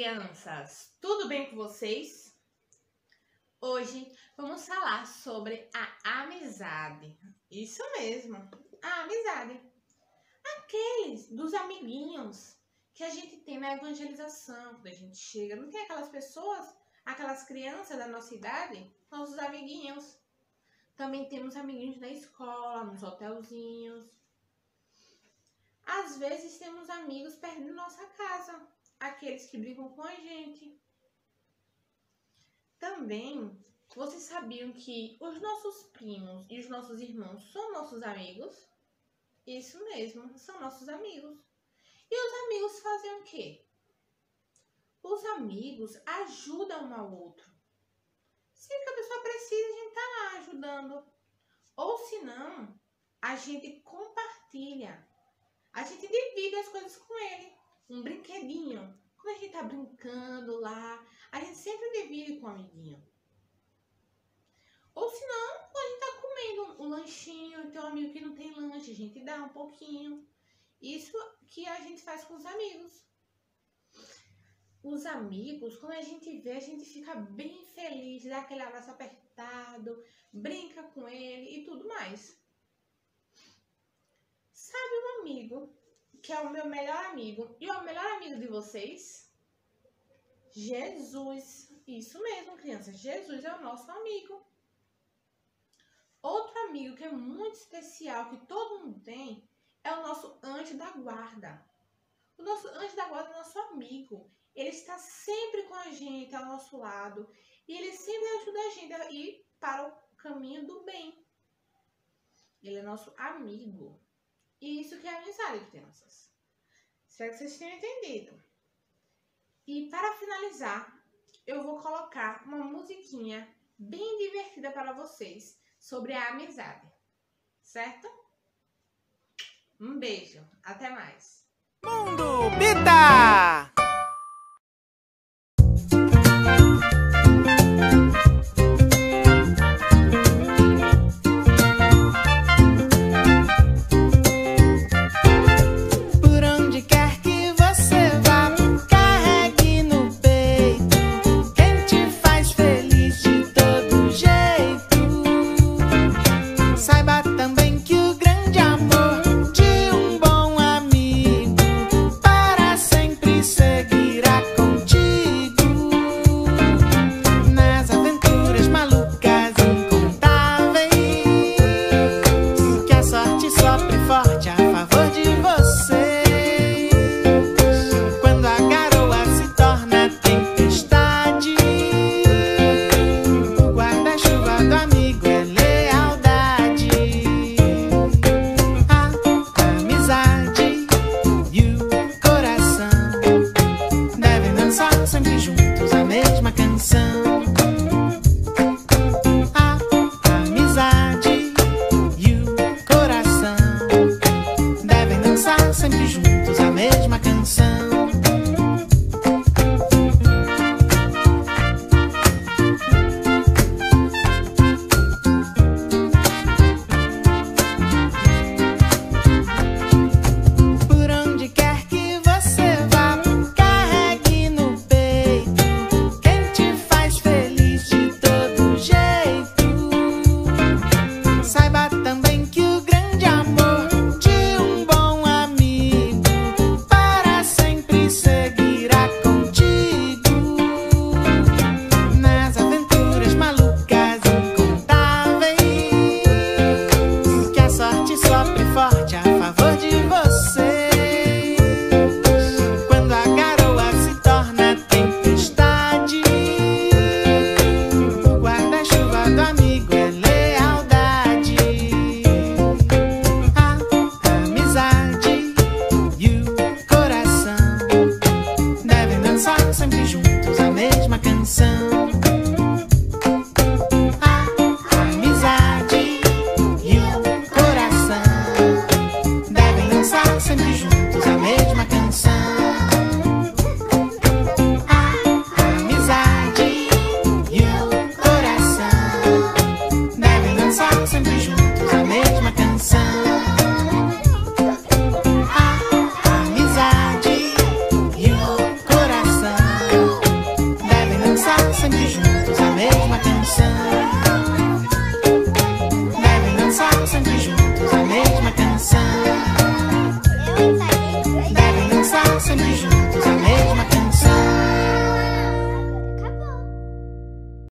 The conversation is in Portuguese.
crianças! Tudo bem com vocês? Hoje vamos falar sobre a amizade. Isso mesmo, a amizade. Aqueles dos amiguinhos que a gente tem na evangelização, quando a gente chega. Não tem aquelas pessoas, aquelas crianças da nossa idade? Nossos amiguinhos. Também temos amiguinhos na escola, nos hotelzinhos. Às vezes temos amigos perto da nossa casa. Aqueles que brigam com a gente. Também, vocês sabiam que os nossos primos e os nossos irmãos são nossos amigos? Isso mesmo, são nossos amigos. E os amigos fazem o quê? Os amigos ajudam um ao outro. Sempre que a pessoa precisa, a gente tá lá ajudando. Ou se não, a gente compartilha. A gente divide as coisas com ele. Um brinquedinho. Quando a gente tá brincando lá, a gente sempre divide com o amiguinho. Ou se não, quando a gente tá comendo um lanchinho e tem um amigo que não tem lanche, a gente dá um pouquinho. Isso que a gente faz com os amigos. Os amigos, quando a gente vê, a gente fica bem feliz, dá aquele abraço apertado, brinca com ele e tudo mais. Sabe um amigo que é o meu melhor amigo e é o melhor amigo de vocês? Jesus. Isso mesmo, crianças. Jesus é o nosso amigo. Outro amigo que é muito especial, que todo mundo tem, é o nosso anjo da guarda. O nosso anjo da guarda é o nosso amigo. Ele está sempre com a gente, ao nosso lado. E ele sempre ajuda a gente a ir para o caminho do bem. Ele é nosso amigo. E isso que é amizade, crianças. Espero que vocês tenham entendido. E para finalizar, eu vou colocar uma musiquinha bem divertida para vocês sobre a amizade. Certo? Um beijo. Até mais. Mundo Bita! Sempre juntos a mesma canção. A amizade e o coração devem dançar sempre juntos a mesma canção. Sempre dançar sempre juntos a mesma canção.